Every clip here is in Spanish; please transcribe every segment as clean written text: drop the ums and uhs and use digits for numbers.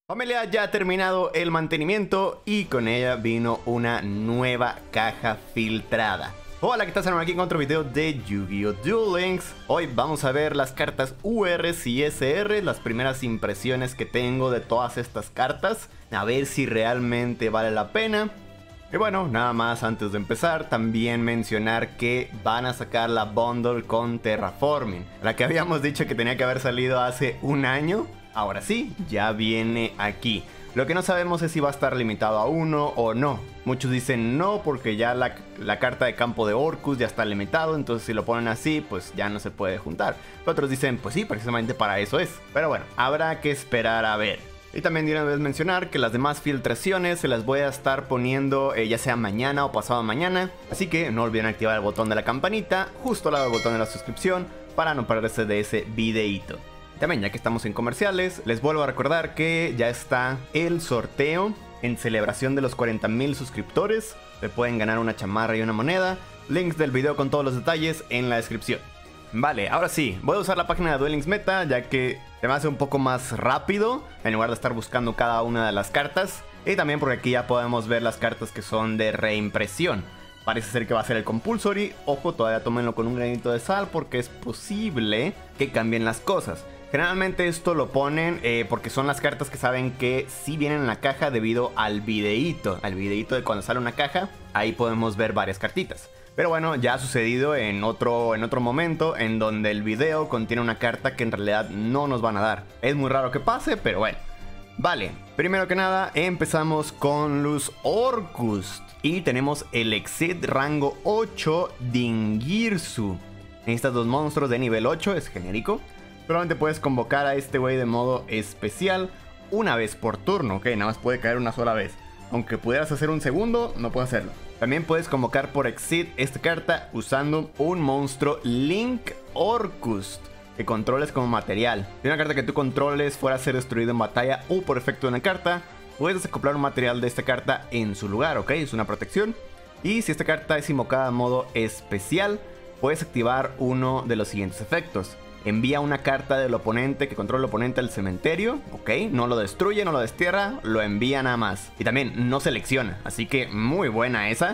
Familia, ya ha terminado el mantenimiento y con ella vino una nueva caja filtrada. Hola, ¿qué tal? Estamos aquí con otro video de Yu-Gi-Oh! Duel Links. Hoy vamos a ver las cartas URs y SR, las primeras impresiones que tengo de todas estas cartas, a ver si realmente vale la pena. Y bueno, nada más antes de empezar, también mencionar que van a sacar la bundle con Terraforming, la que habíamos dicho que tenía que haber salido hace un año. Ahora sí, ya viene aquí. Lo que no sabemos es si va a estar limitado a uno o no. Muchos dicen no porque ya la carta de campo de Orcus ya está limitado, entonces si lo ponen así pues ya no se puede juntar. Otros dicen pues sí, precisamente para eso es. Pero bueno, habrá que esperar a ver. Y también de una vez mencionar que las demás filtraciones se las voy a estar poniendo ya sea mañana o pasado mañana. Así que no olviden activar el botón de la campanita justo al lado del botón de la suscripción para no perderse de ese videíto. También, ya que estamos en comerciales, les vuelvo a recordar que ya está el sorteo en celebración de los 40,000 suscriptores. Se pueden ganar una chamarra y una moneda. Links del video con todos los detalles en la descripción. Vale, ahora sí, voy a usar la página de Duel Links Meta, ya que se me hace un poco más rápido en lugar de estar buscando cada una de las cartas. Y también porque aquí ya podemos ver las cartas que son de reimpresión. Parece ser que va a ser el Compulsory. Ojo, todavía tómenlo con un granito de sal porque es posible que cambien las cosas. Generalmente esto lo ponen porque son las cartas que saben que sí vienen en la caja debido al videíto. Al videíto de cuando sale una caja, ahí podemos ver varias cartitas. Pero bueno, ya ha sucedido en otro momento en donde el video contiene una carta que en realidad no nos van a dar. Es muy raro que pase, pero bueno. Vale, primero que nada empezamos con los Orcus. Y tenemos el Exceed rango 8 Dingirsu. Necesitas dos monstruos de nivel 8, es genérico. Solamente puedes convocar a este güey de modo especial una vez por turno, ok, nada más puede caer una sola vez. Aunque pudieras hacer un segundo, no puedes hacerlo. También puedes convocar por Exceed esta carta usando un monstruo Link Orcus que controles como material. Si una carta que tú controles fuera a ser destruida en batalla o por efecto de una carta, puedes acoplar un material de esta carta en su lugar, ok, es una protección. Y si esta carta es invocada en modo especial, puedes activar uno de los siguientes efectos. Envía una carta del oponente que controla el oponente al cementerio, ok, no lo destruye, no lo destierra, lo envía nada más. Y también no selecciona, así que muy buena esa.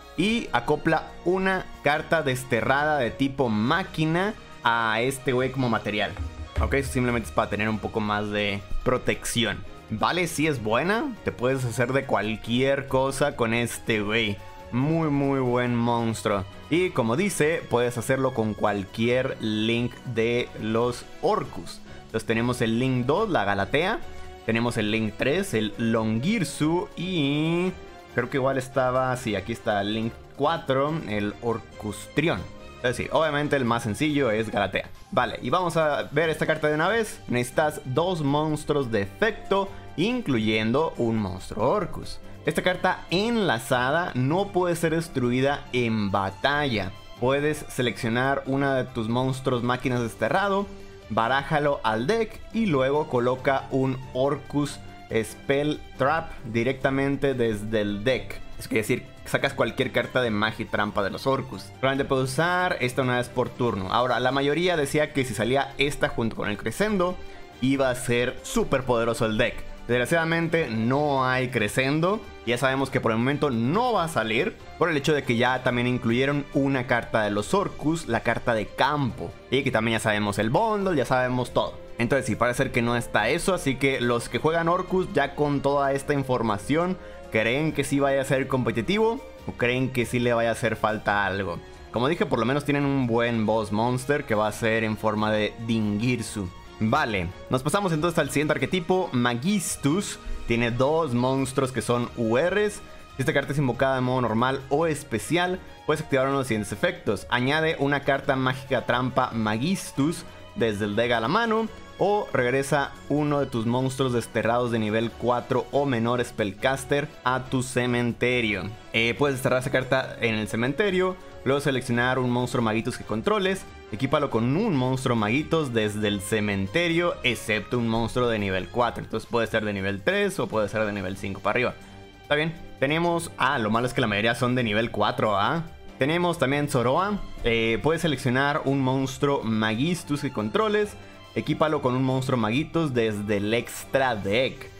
Y acopla una carta desterrada de tipo máquina a este güey como material. Ok, eso simplemente es para tener un poco más de protección. Vale, sí es buena, te puedes hacer de cualquier cosa con este güey. Muy buen monstruo. Y como dice, puedes hacerlo con cualquier link de los Orcus. Entonces tenemos el link 2, la Galatea. Tenemos el link 3, el Longirsu. Y creo que igual estaba, sí, aquí está el link 4, el Orcustrión. Entonces sí, obviamente el más sencillo es Galatea. Vale, y vamos a ver esta carta de una vez. Necesitas dos monstruos de efecto, incluyendo un monstruo Orcus. Esta carta enlazada no puede ser destruida en batalla. Puedes seleccionar una de tus monstruos máquinas desterrado, barájalo al deck y luego coloca un Orcus Spell Trap directamente desde el deck. Es decir, sacas cualquier carta de magia y trampa de los Orcus. Solamente puedes usar esta una vez por turno. Ahora, la mayoría decía que si salía esta junto con el Crescendo, iba a ser súper poderoso el deck. Desgraciadamente no hay Crescendo. Ya sabemos que por el momento no va a salir, por el hecho de que ya también incluyeron una carta de los Orcus, la carta de campo. Y que también ya sabemos el bundle, ya sabemos todo. Entonces sí, parece ser que no está eso, así que los que juegan Orcus ya con toda esta información, ¿creen que sí vaya a ser competitivo? ¿O creen que sí le vaya a hacer falta algo? Como dije, por lo menos tienen un buen boss monster que va a ser en forma de Dingirsu. Vale, nos pasamos entonces al siguiente arquetipo, Magistus. Tiene dos monstruos que son URs. Si esta carta es invocada en modo normal o especial, puedes activar uno de los siguientes efectos. Añade una carta mágica trampa Magistus desde el deck a la mano. O regresa uno de tus monstruos desterrados de nivel 4 o menor Spellcaster a tu cementerio. Puedes desterrar esa carta en el cementerio. Luego seleccionar un monstruo Magitos que controles. Equípalo con un monstruo Magitos desde el cementerio, excepto un monstruo de nivel 4. Entonces puede ser de nivel 3 o puede ser de nivel 5 para arriba. Está bien. Tenemos... lo malo es que la mayoría son de nivel 4, Tenemos también Zoroa. Puedes seleccionar un monstruo Magistus que controles. Equípalo con un monstruo Magitos desde el extra deck.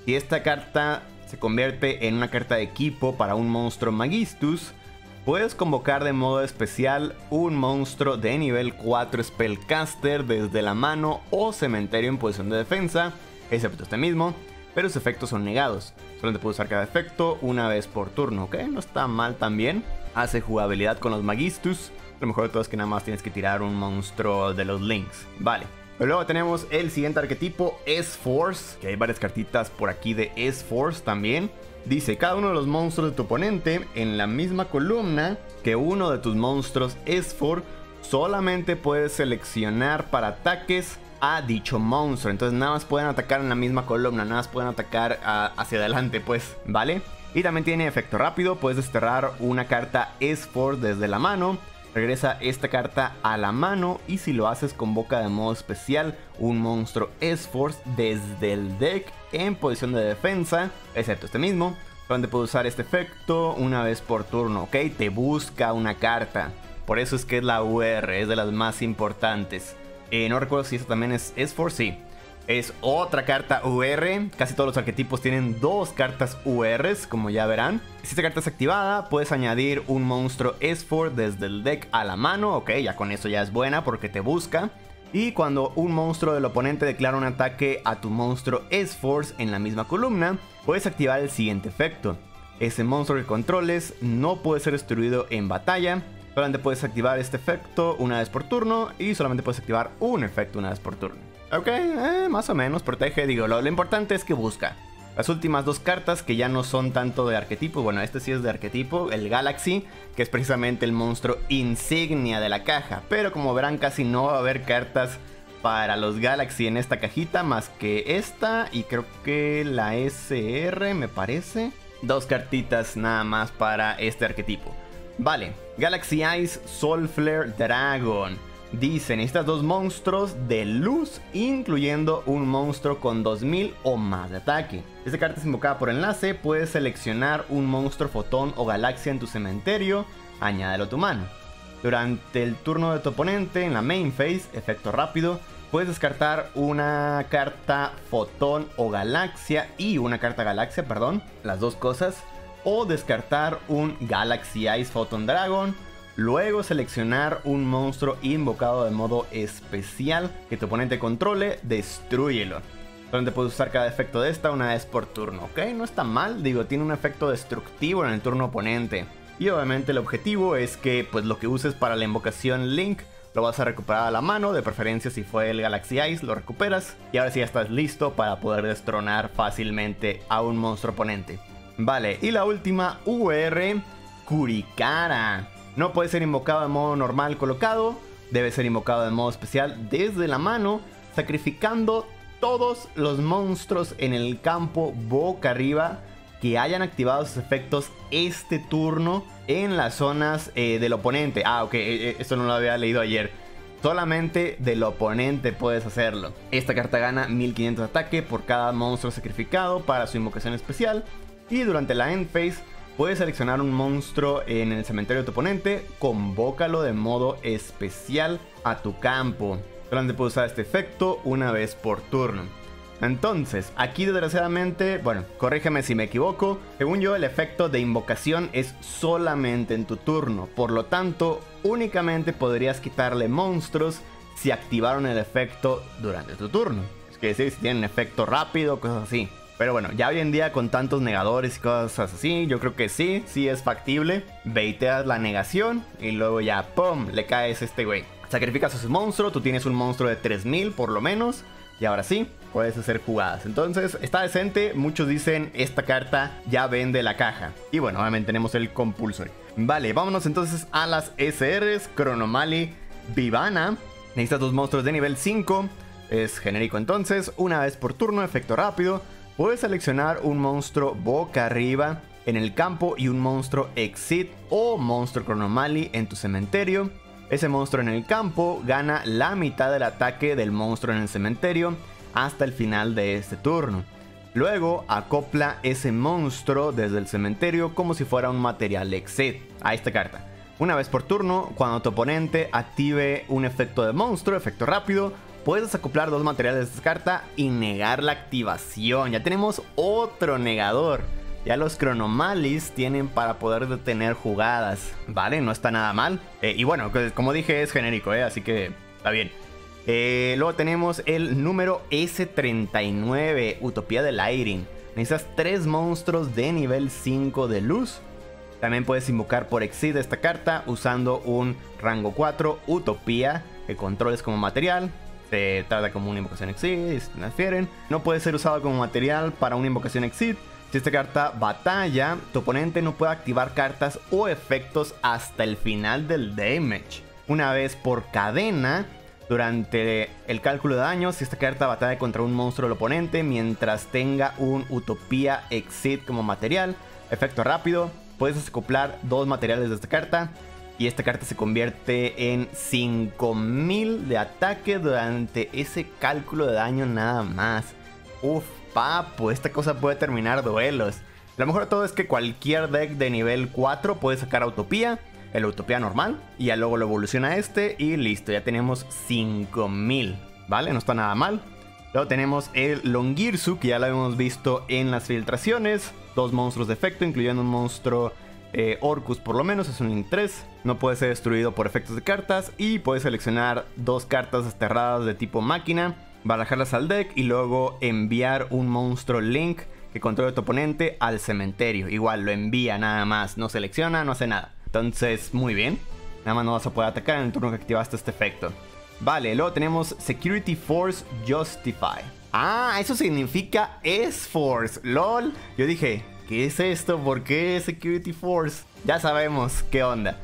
Si esta carta se convierte en una carta de equipo para un monstruo Magistus, puedes convocar de modo especial un monstruo de nivel 4 Spellcaster desde la mano o cementerio en posición de defensa, excepto este mismo, pero sus efectos son negados. Solo te puede usar cada efecto una vez por turno, ¿ok? No está mal también. Hace jugabilidad con los Magistus. Lo mejor de todo es que nada más tienes que tirar un monstruo de los Links. Vale. Pero luego tenemos el siguiente arquetipo, S-Force, que hay varias cartitas por aquí de S-Force también. Dice, cada uno de los monstruos de tu oponente en la misma columna que uno de tus monstruos S-Force solamente puedes seleccionar para ataques a dicho monstruo. Entonces nada más pueden atacar en la misma columna, nada más pueden atacar hacia adelante, pues, ¿vale? Y también tiene efecto rápido, puedes desterrar una carta S-Force desde la mano. Regresa esta carta a la mano y si lo haces convoca de modo especial un monstruo S-Force desde el deck en posición de defensa, excepto este mismo, donde puedes usar este efecto una vez por turno, ¿ok? Te busca una carta, por eso es que es la UR, es de las más importantes. No recuerdo si esta también es S-Force, sí. Es otra carta UR, casi todos los arquetipos tienen dos cartas URs, como ya verán. Si esta carta es activada, puedes añadir un monstruo S-Force desde el deck a la mano, ok, ya con eso ya es buena porque te busca. Y cuando un monstruo del oponente declara un ataque a tu monstruo S-Force en la misma columna, puedes activar el siguiente efecto. Ese monstruo que controles no puede ser destruido en batalla. Solamente puedes activar este efecto una vez por turno y solamente puedes activar un efecto una vez por turno. Ok, más o menos protege, digo, lo importante es que busca. Las últimas dos cartas que ya no son tanto de arquetipo, bueno, este sí es de arquetipo, el Galaxy, que es precisamente el monstruo insignia de la caja. Pero como verán casi no va a haber cartas para los Galaxy en esta cajita, más que esta y creo que la SR me parece. Dos cartitas nada más para este arquetipo. Vale, Galaxy Eyes Soulflare Dragon. Dice, necesitas dos monstruos de luz, incluyendo un monstruo con 2000 o más de ataque. Esta carta es invocada por enlace, puedes seleccionar un monstruo fotón o galaxia en tu cementerio, añádelo a tu mano. Durante el turno de tu oponente en la main phase, efecto rápido, puedes descartar una carta fotón o galaxia y una carta galaxia, perdón, las dos cosas, o descartar un Galaxy Eyes Photon Dragon. Luego seleccionar un monstruo invocado de modo especial que tu oponente controle, destrúyelo. Solamente puedes usar cada efecto de esta una vez por turno, ¿ok? No está mal, digo, tiene un efecto destructivo en el turno oponente. Y obviamente el objetivo es que pues lo que uses para la invocación Link lo vas a recuperar a la mano, de preferencia si fue el Galaxy Eyes lo recuperas. Y ahora sí ya estás listo para poder destronar fácilmente a un monstruo oponente. Vale, y la última UR, Kurikara. No puede ser invocado de modo normal colocado, debe ser invocado de modo especial desde la mano, sacrificando todos los monstruos en el campo boca arriba que hayan activado sus efectos este turno en las zonas del oponente. Ah, ok, esto no lo había leído ayer. Solamente del oponente puedes hacerlo. Esta carta gana 1500 de ataque por cada monstruo sacrificado para su invocación especial. Y durante la end phase puedes seleccionar un monstruo en el cementerio de tu oponente, convócalo de modo especial a tu campo. Solamente puedes usar este efecto una vez por turno. Entonces, aquí desgraciadamente, bueno, corrígeme si me equivoco, según yo el efecto de invocación es solamente en tu turno. Por lo tanto, únicamente podrías quitarle monstruos si activaron el efecto durante tu turno. Es que decir, si tienen efecto rápido, cosas así. Pero bueno, ya hoy en día con tantos negadores y cosas así, yo creo que sí es factible. Baiteas la negación y luego ya, ¡pum!, le caes a este güey. Sacrificas a su monstruo, tú tienes un monstruo de 3000 por lo menos. Y ahora sí, puedes hacer jugadas. Entonces, está decente. Muchos dicen, esta carta ya vende la caja. Y bueno, obviamente tenemos el Compulsory. Vale, vámonos entonces a las SRs. Chronomaly Vivana. Necesitas dos monstruos de nivel 5. Es genérico entonces. Una vez por turno, efecto rápido. Puedes seleccionar un monstruo boca arriba en el campo y un monstruo Exit o monstruo Chronomaly en tu cementerio. Ese monstruo en el campo gana la mitad del ataque del monstruo en el cementerio hasta el final de este turno. Luego acopla ese monstruo desde el cementerio como si fuera un material Exit a esta carta. Una vez por turno, cuando tu oponente active un efecto de monstruo, efecto rápido, puedes desacoplar 2 materiales de esta carta y negar la activación. Ya tenemos otro negador. Ya los Chronomalis tienen para poder detener jugadas. Vale, no está nada mal. Y bueno, como dije, es genérico, así que está bien. Luego tenemos el número S39, Utopía del Airin. Necesitas 3 monstruos de nivel 5 de luz. También puedes invocar por Exceed esta carta usando un rango 4, Utopía, que controles como material. Se trata como una invocación Exceed, si me refieren. No puede ser usado como material para una invocación Exceed. Si esta carta batalla, tu oponente no puede activar cartas o efectos hasta el final del damage. Una vez por cadena, durante el cálculo de daño, si esta carta batalla contra un monstruo del oponente, mientras tenga un Utopía Exceed como material, efecto rápido, puedes desacoplar 2 materiales de esta carta. Y esta carta se convierte en 5000 de ataque durante ese cálculo de daño nada más. Uf, papu, esta cosa puede terminar duelos. Lo mejor de todo es que cualquier deck de nivel 4 puede sacar a Utopía, el Utopía normal, y ya luego lo evoluciona a este y listo, ya tenemos 5000, ¿vale? No está nada mal. Luego tenemos el Longirsu, que ya lo hemos visto en las filtraciones. 2 monstruos de efecto, incluyendo un monstruo Orcus por lo menos, es un Link 3. No puede ser destruido por efectos de cartas y puedes seleccionar 2 cartas desterradas de tipo máquina, barajarlas al deck y luego enviar un monstruo Link que controle tu oponente al cementerio. Igual lo envía nada más, no selecciona, no hace nada. Entonces, muy bien. Nada más no vas a poder atacar en el turno que activaste este efecto. Vale, luego tenemos Security Force Justify. Ah, eso significa S-Force, lol. Yo dije, ¿qué es esto? ¿Por qué Security Force? Ya sabemos qué onda.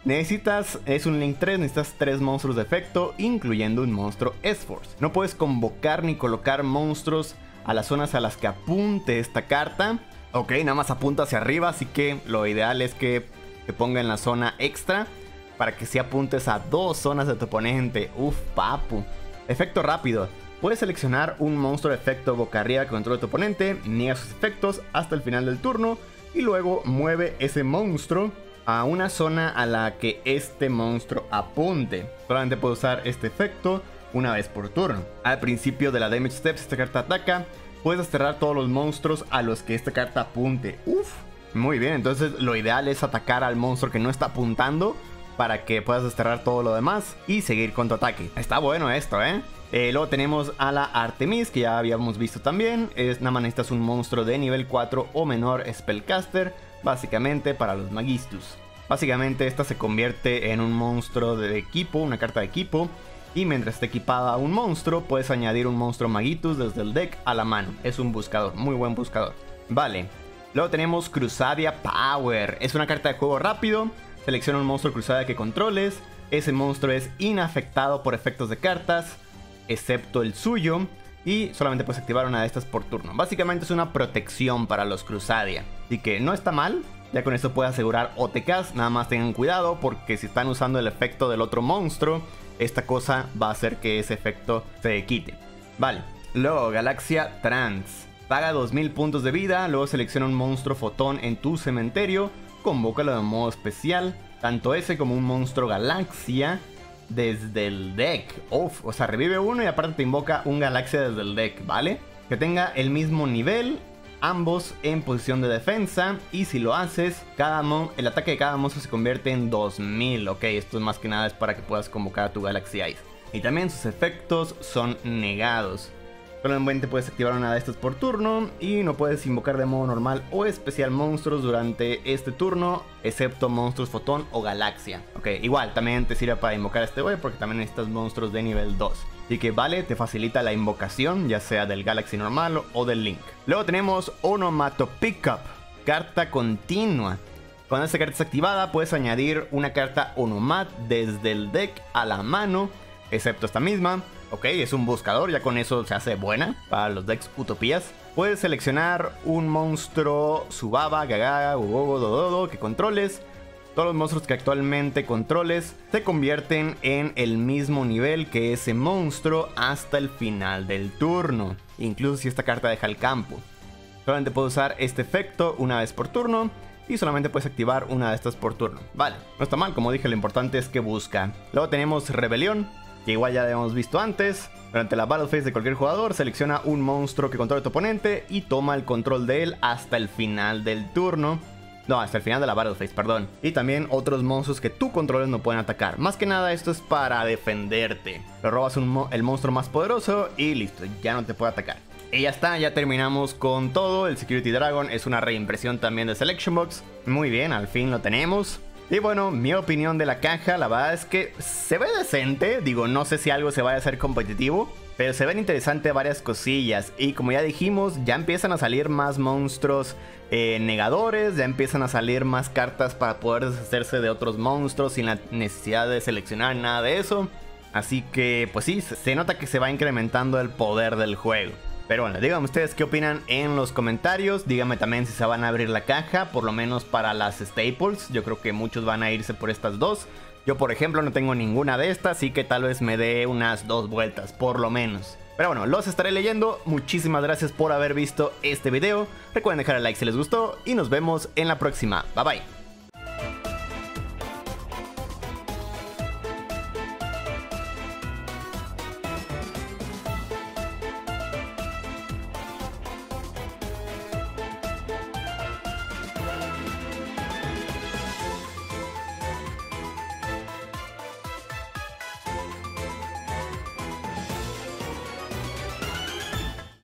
Es un Link 3, necesitas 3 monstruos de efecto, incluyendo un monstruo S-Force. No puedes convocar ni colocar monstruos a las zonas a las que apunte esta carta. Ok, nada más apunta hacia arriba, así que lo ideal es que te ponga en la zona extra para que si apuntes a 2 zonas de tu oponente. Uf, papu. Efecto rápido. Puedes seleccionar un monstruo de efecto boca arriba que controle tu oponente, niega sus efectos hasta el final del turno y luego mueve ese monstruo a una zona a la que este monstruo apunte. Solamente puedes usar este efecto una vez por turno. Al principio de la damage step, si esta carta ataca, puedes desterrar todos los monstruos a los que esta carta apunte. Uf, muy bien, entonces lo ideal es atacar al monstruo que no está apuntando para que puedas desterrar todo lo demás y seguir con tu ataque. Está bueno esto, luego tenemos a la Artemis, que ya habíamos visto también. Nada más necesitas un monstruo de nivel 4 o menor Spellcaster, básicamente para los Magistus. Básicamente esta se convierte en un monstruo de equipo, una carta de equipo. Y mientras esté equipada a un monstruo, puedes añadir un monstruo Magitus desde el deck a la mano. Es un buscador, muy buen buscador. Vale, luego tenemos Crusadia Power. Es una carta de juego rápido. Selecciona un monstruo Crusadia que controles. Ese monstruo es inafectado por efectos de cartas, excepto el suyo, y solamente puedes activar una de estas por turno. Básicamente es una protección para los Crusadia, así que no está mal. Ya con esto puedes asegurar OTKs. Nada más tengan cuidado porque si están usando el efecto del otro monstruo, esta cosa va a hacer que ese efecto se quite. Vale, luego Galaxia Trance. Paga 2000 puntos de vida, luego selecciona un monstruo fotón en tu cementerio, convócalo de modo especial, tanto ese como un monstruo Galaxia desde el deck. Uf, o sea, revive uno y aparte te invoca un Galaxia desde el deck, ¿vale? Que tenga el mismo nivel, ambos en posición de defensa, y si lo haces, el ataque de cada monstruo se convierte en 2000. Ok, esto más que nada es para que puedas convocar a tu Galaxy Ice. Y también sus efectos son negados. Solamente puedes activar una de estas por turno y no puedes invocar de modo normal o especial monstruos durante este turno, excepto monstruos fotón o galaxia. Ok, igual también te sirve para invocar este güey porque también necesitas monstruos de nivel 2. Así que vale, te facilita la invocación, ya sea del Galaxy normal o del Link. Luego tenemos Onomatopick-up, carta continua. Cuando esta carta es activada, puedes añadir una carta Onomat desde el deck a la mano, excepto esta misma. Ok, es un buscador, ya con eso se hace buena para los decks Utopías. Puedes seleccionar un monstruo Subaba, Gagaga, Gogogo, Dododo que controles. Todos los monstruos que actualmente controles se convierten en el mismo nivel que ese monstruo hasta el final del turno, incluso si esta carta deja el campo. Solamente puedes usar este efecto una vez por turno y solamente puedes activar una de estas por turno. Vale, no está mal, como dije, lo importante es que busca. Luego tenemos Rebelión. que igual ya lo habíamos visto antes. Durante la Battle Phase de cualquier jugador, selecciona un monstruo que controle tu oponente y toma el control de él hasta el final del turno. No, hasta el final de la Battle Phase, perdón. Y también otros monstruos que tú controles no pueden atacar. Más que nada esto es para defenderte. Le robas el monstruo más poderoso y listo, ya no te puede atacar. Y ya está, ya terminamos con todo. El Security Dragon es una reimpresión también de Selection Box. Muy bien, al fin lo tenemos. Y bueno, mi opinión de la caja, la verdad es que se ve decente. Digo, no sé si algo se vaya a hacer competitivo, pero se ven interesantes varias cosillas. Y como ya dijimos, ya empiezan a salir más monstruos negadores. Ya empiezan a salir más cartas para poder deshacerse de otros monstruos sin la necesidad de seleccionar nada de eso. Así que pues sí, se nota que se va incrementando el poder del juego. Pero bueno, díganme ustedes qué opinan en los comentarios. Díganme también si se van a abrir la caja, por lo menos para las staples. Yo creo que muchos van a irse por estas dos. Yo, por ejemplo, no tengo ninguna de estas, así que tal vez me dé unas 2 vueltas, por lo menos. Pero bueno, los estaré leyendo. Muchísimas gracias por haber visto este video. Recuerden dejar el like si les gustó y nos vemos en la próxima. Bye bye.